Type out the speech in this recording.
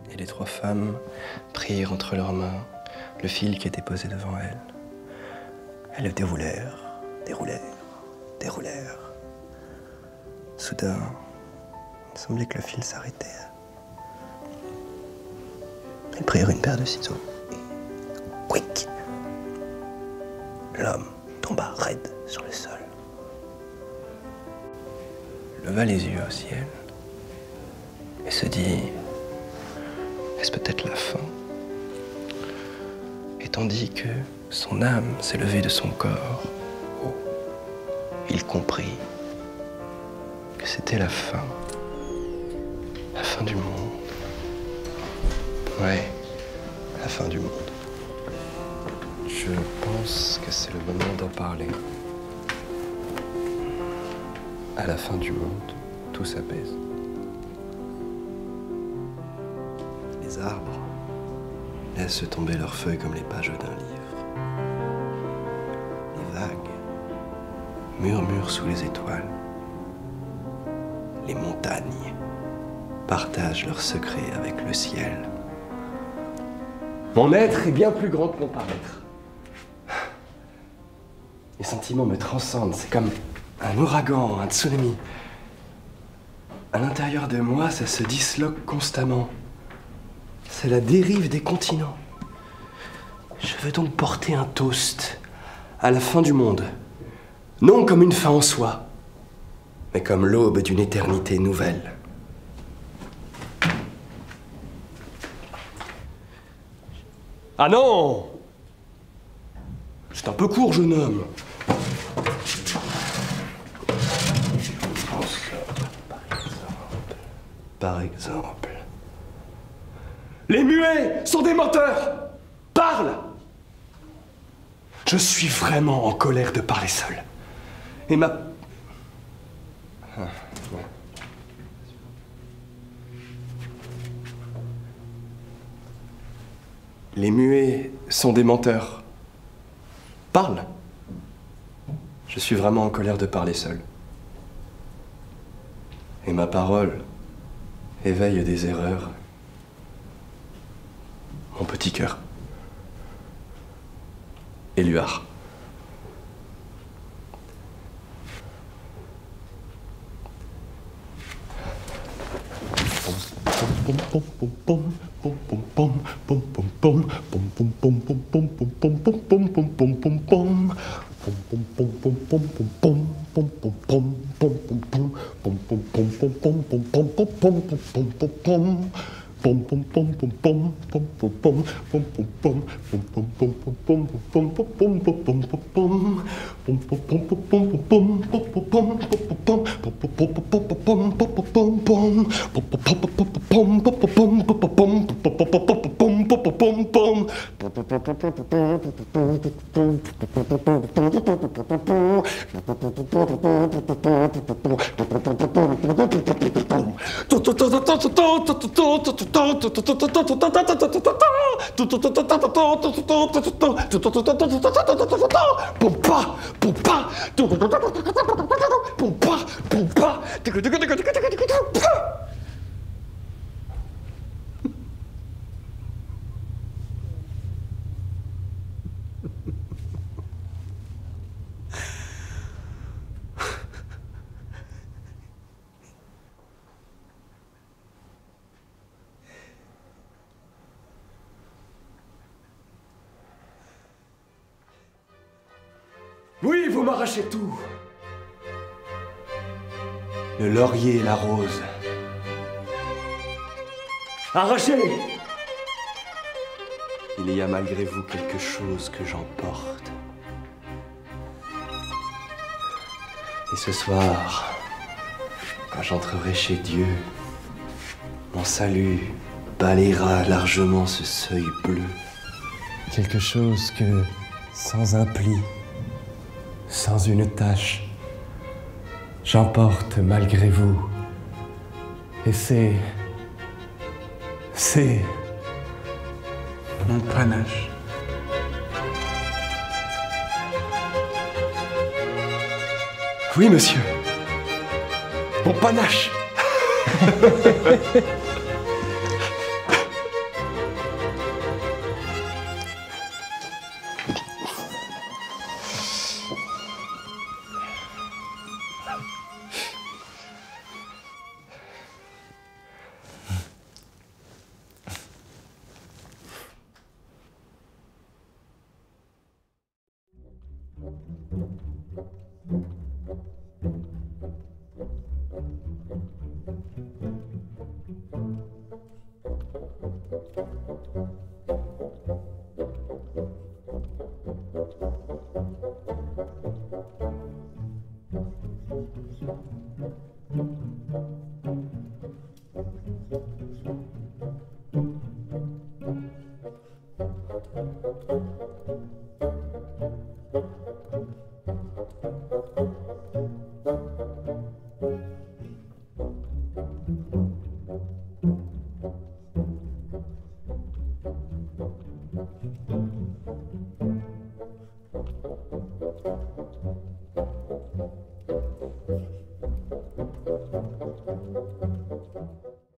Et les trois femmes prirent entre leurs mains le fil qui était posé devant elles. Elles le déroulèrent, déroulèrent, déroulèrent. Soudain, il semblait que le fil s'arrêtait. Elles prirent une paire de ciseaux et quick, l'homme tomba raide sur le sol. Leva les yeux au ciel et se dit: est-ce peut-être la fin? Et tandis que son âme s'est levée de son corps, oh, il comprit que c'était la fin du monde. Ouais, la fin du monde. Je pense que c'est le moment d'en parler. À la fin du monde, tout s'apaise. Les arbres laissent tomber leurs feuilles comme les pages d'un livre. Les vagues murmurent sous les étoiles. Les montagnes partagent leurs secrets avec le ciel. Mon être est bien plus grand que mon paraître. Les sentiments me transcendent, c'est comme un ouragan, un tsunami. À l'intérieur de moi, ça se disloque constamment. C'est la dérive des continents. Je veux donc porter un toast à la fin du monde. Non comme une fin en soi, mais comme l'aube d'une éternité nouvelle. Ah non! C'est un peu court, jeune homme. Par exemple. Les muets sont des menteurs! Parle! Je suis vraiment en colère de parler seul. Et ma... Les muets sont des menteurs. Parle! Je suis vraiment en colère de parler seul. Et ma parole éveille des erreurs. Mon petit cœur. Éluard. Oui, vous m'arrachez tout. Le laurier et la rose. Arrachez! Il y a malgré vous quelque chose que j'emporte. Et ce soir, quand j'entrerai chez Dieu, mon salut balayera largement ce seuil bleu. Quelque chose que, sans un pli, sans une tache, j'emporte malgré vous. Et c'est mon panache. Oui, monsieur. Mon panache.